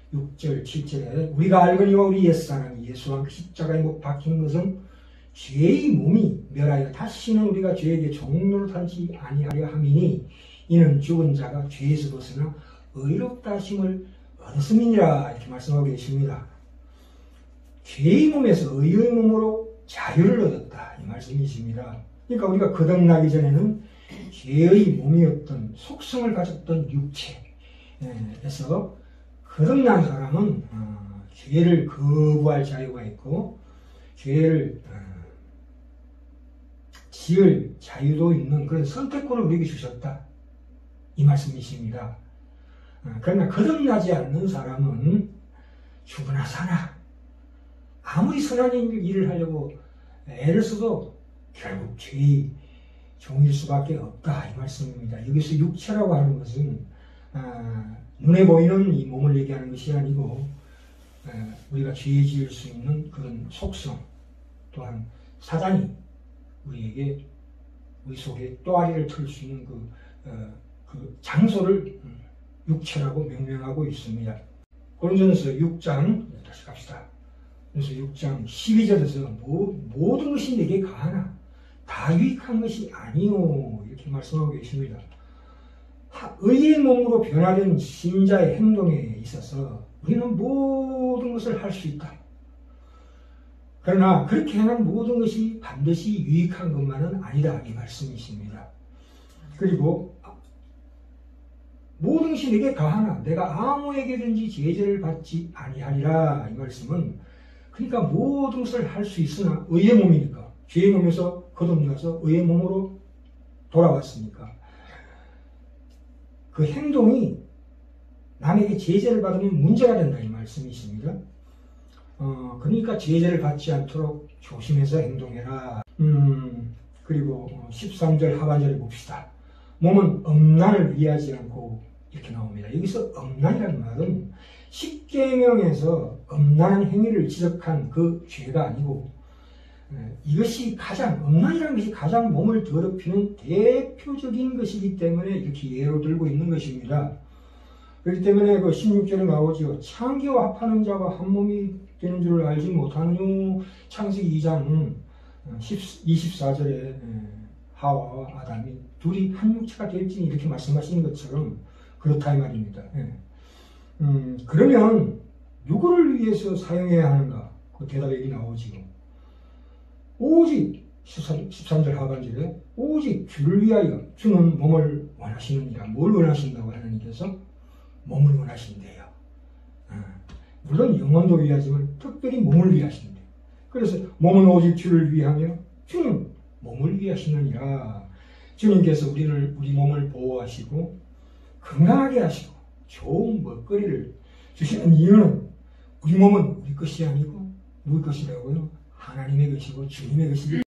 6절, 7절에 우리가 알거니와 우리 옛사람이 예수와 함께 십자가에 못 박힌 것은 죄의 몸이 멸하여 다시는 우리가 죄에게 종노릇하지 아니하려 함이니 이는 죽은 자가 죄에서 벗어나 의롭다 하심을 얻었음이니라 이렇게 말씀하고 계십니다. 죄의 몸에서 의의 몸으로 자유를 얻었다 이 말씀이십니다. 그러니까 우리가 거듭나기 전에는 죄의 몸이었던 속성을 가졌던 육체에서 거듭난 사람은 죄를 거부할 자유가 있고 죄를 지을 자유도 있는 그런 선택권을 우리에게 주셨다 이 말씀이십니다. 그러나 거듭나지 않는 사람은 죽으나 사나 아무리 선한 일을 하려고 애를 써도 결국 죄의 종일 수밖에 없다 이 말씀입니다. 여기서 육체라고 하는 것은 눈에 보이는 이 몸을 얘기하는 것이 아니고 우리가 죄 지을 수 있는 그런 속성 또한 사단이 우리에게 우리 속에 또아리를 틀 수 있는 그 장소를 육체라고 명명하고 있습니다. 고린도전서 6장 다시 갑시다. 그래서 6장 12절에서 모든 것이 내게 가하나 다 유익한 것이 아니오 이렇게 말씀하고 계십니다. 의의 몸으로 변화된 신자의 행동에 있어서 우리는 모든 것을 할 수 있다. 그러나 그렇게 행한 모든 것이 반드시 유익한 것만은 아니다 이 말씀이십니다. 그리고 모든 것이 내게 가하나 내가 아무에게든지 제재를 받지 아니하리라 이 말씀은 그러니까 모든 것을 할 수 있으나 의의 몸이니까 죄의 몸에서 거듭나서 의의 몸으로 돌아왔으니까 그 행동이 남에게 제재를 받으면 문제가 된다 이 말씀이십니다. 그러니까 제재를 받지 않도록 조심해서 행동해라. 그리고 13절 하반절에 봅시다. 몸은 음란을 위하지 않고 이렇게 나옵니다. 여기서 음란이라는 말은 십계명에서 음란한 행위를 지적한 그 죄가 아니고 이것이 음란이라는 것이 가장 몸을 더럽히는 대표적인 것이기 때문에 이렇게 예로 들고 있는 것입니다. 그렇기 때문에 그 16절에 나오죠. 창기와 합하는 자가 한 몸이 되는 줄을 알지 못하느뇨. 창세기 2장 24절에 하와와 아담이 둘이 한 육체가 될지니 이렇게 말씀하시는 것처럼 그렇다 이 말입니다. 그러면 누구를 위해서 사용해야 하는가? 그 대답이 여기 나오지요. 오직 13절 하반절에 오직 주를 위하여 주는 몸을 원하시느니라. 뭘 원하신다고 하나님께서? 몸을 원하신대요. 물론 영혼도 위하지만 특별히 몸을 위하신대요. 그래서 몸은 오직 주를 위하며 주는 몸을 위하시느니라. 주님께서 우리 몸을 보호하시고 건강하게 하시고 좋은 먹거리를 주시는 이유는 우리 몸은 우리 것이 아니고 누구 것이라고요? 하나님의 것이고 주님의 것이기